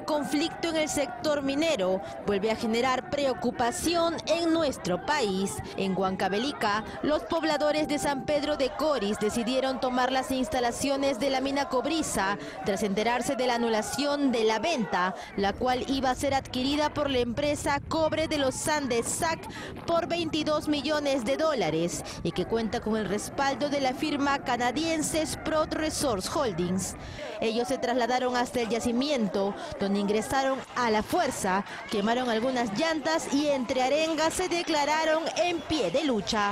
conflicto en el sector minero vuelve a generar preocupación en nuestro país. En Huancavelica, los pobladores de San Pedro de Coris decidieron tomar las instalaciones de la mina Cobriza tras enterarse de la anulación de la venta, la cual iba a ser adquirida por la empresa Cobre de los Andes SAC por $22 millones y que cuenta con el respaldo de la firma canadiense Sprott Resource Holdings. Ellos se trasladaron hasta el yacimiento, donde ingresaron a la fuerza, quemaron algunas llantas y entre arengas se declararon en pie de lucha.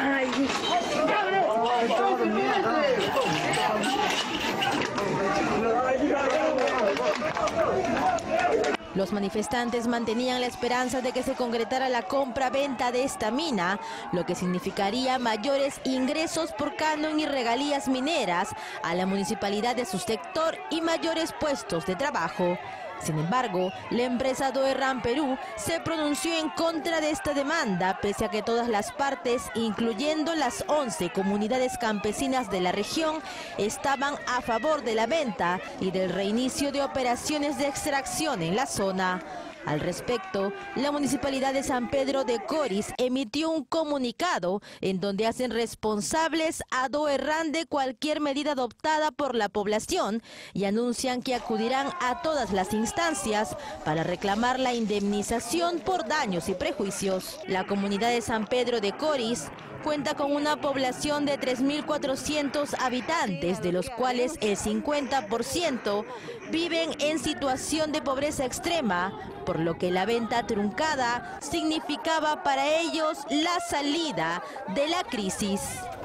Los manifestantes mantenían la esperanza de que se concretara la compra-venta de esta mina, lo que significaría mayores ingresos por canon y regalías mineras a la municipalidad de su sector y mayores puestos de trabajo. Sin embargo, la empresa Doerran Perú se pronunció en contra de esta demanda, pese a que todas las partes, incluyendo las 11 comunidades campesinas de la región, estaban a favor de la venta y del reinicio de operaciones de extracción en la zona. Al respecto, la Municipalidad de San Pedro de Coris emitió un comunicado en donde hacen responsables a Doerran de cualquier medida adoptada por la población y anuncian que acudirán a todas las instancias para reclamar la indemnización por daños y prejuicios. La comunidad de San Pedro de Coris cuenta con una población de 3.400 habitantes, de los cuales el 50% viven en situación de pobreza extrema, por lo que la venta truncada significaba para ellos la salida de la crisis.